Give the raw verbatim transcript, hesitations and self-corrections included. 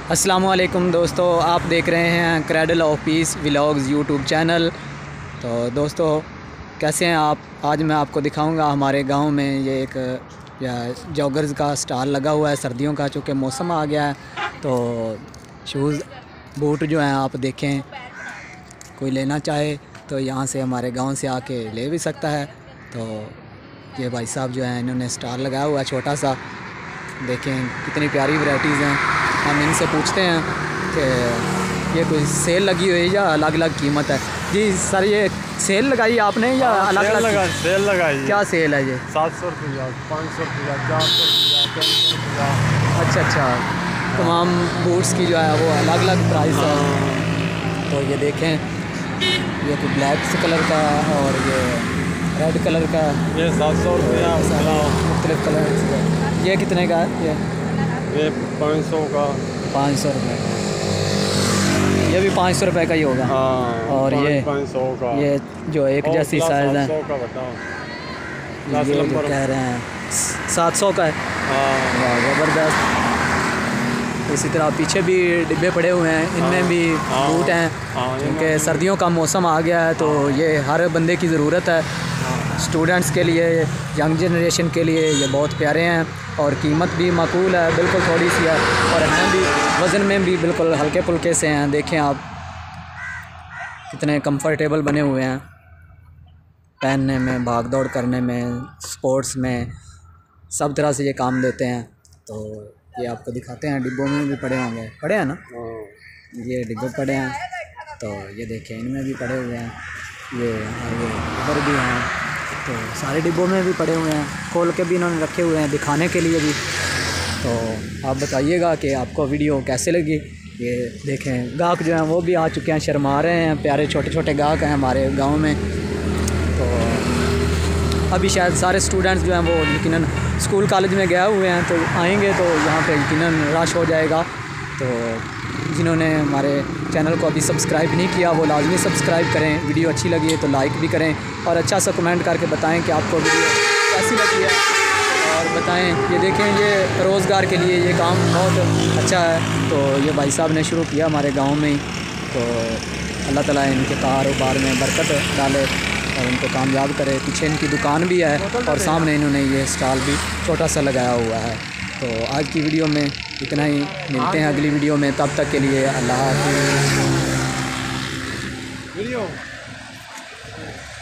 अस्सलामुअलैकुम दोस्तों, आप देख रहे हैं Cradle of Peace vlogs YouTube channel. तो दोस्तों कैसे हैं आप? आज मैं आपको दिखाऊंगा हमारे गांव में ये एक या जॉगर्स का स्टॉल लगा हुआ है सर्दियों का, चूँकि मौसम आ गया है। तो शूज़ बूट जो हैं आप देखें, कोई लेना चाहे तो यहाँ से हमारे गांव से आके ले भी सकता है। तो ये भाई साहब जो हैं इन्होंने स्टॉल लगाया हुआ है छोटा सा, देखें कितनी प्यारी वैराइटीज़ हैं। हम इनसे पूछते हैं कि ये कोई सेल लगी हुई है या अलग अलग कीमत है। जी सर, ये सेल लगाई आपने या अलग अलग? लगा, सेल लगाई। क्या सेल है ये? सात सौ रुपया, पाँच सौ रुपया, चार सौ रुपया, तीन सौ रुपया। अच्छा अच्छा, तमाम बूट्स की जो है वो अलग अलग प्राइस है। तो ये देखें, ये कोई ब्लैक कलर का और ये रेड कलर का, ये सात सौ रुपया, मुख्तलिफ कलर। ये कितने का है? ये ये पाँच सौ का। पाँच सौ रुपये का। ये भी पाँच सौ रुपये का ही होगा। हाँ, और ये पाँच सौ का, ये जो एक जैसी साइज़ है, का बताओ, ये जो कह रहे हैं सात सौ का है। हाँ, ज़बरदस्त। इसी तरह पीछे भी डिब्बे पड़े हुए हैं, इनमें भी बूट हैं, क्योंकि सर्दियों का मौसम आ गया है। तो ये हर बंदे की ज़रूरत है, स्टूडेंट्स के लिए, यंग जनरेशन के लिए ये बहुत प्यारे हैं। और कीमत भी माकूल है, बिल्कुल थोड़ी सी है, और हैं भी वज़न में भी बिल्कुल हल्के फुल्के से हैं। देखें आप कितने कंफर्टेबल बने हुए हैं, पहनने में, भाग दौड़ करने में, स्पोर्ट्स में, सब तरह से ये काम देते हैं। तो ये आपको दिखाते हैं, डिब्बों में भी पड़े होंगे, पड़े हैं ना? ये डिब्बे पड़े हैं, तो ये देखें इनमें भी पड़े हुए हैं, ये ये इधर भी हैं। तो सारे डिब्बों में भी पड़े हुए हैं, खोल के भी इन्होंने रखे हुए हैं दिखाने के लिए भी। तो आप बताइएगा कि आपको वीडियो कैसे लगी। ये देखें गाहक जो हैं वो भी आ चुके हैं, शर्मा रहे हैं, प्यारे छोटे छोटे गाहक हैं हमारे गांव में। तो अभी शायद सारे स्टूडेंट्स जो हैं वो यकीनन स्कूल कॉलेज में गए हुए हैं, तो आएंगे तो यहाँ पे यकीनन रश हो जाएगा। तो जिन्होंने हमारे चैनल को अभी सब्सक्राइब नहीं किया वो लाजमी सब्सक्राइब करें। वीडियो अच्छी लगी है तो लाइक भी करें, और अच्छा सा कमेंट करके बताएं कि आपको वीडियो कैसी लगी है, और बताएं। ये देखें, ये रोज़गार के लिए ये काम बहुत अच्छा है। तो ये भाई साहब ने शुरू किया हमारे गांव में ही। तो अल्लाह ताला इनके कारोबार में बरकत डाले और इनको कामयाब करे। पीछे इनकी दुकान भी है और सामने इन्होंने ये स्टॉल भी छोटा सा लगाया हुआ है। तो आज की वीडियो में इतना ही, मिलते हैं अगली वीडियो में, तब तक के लिए अल्लाह हाफ़िज़।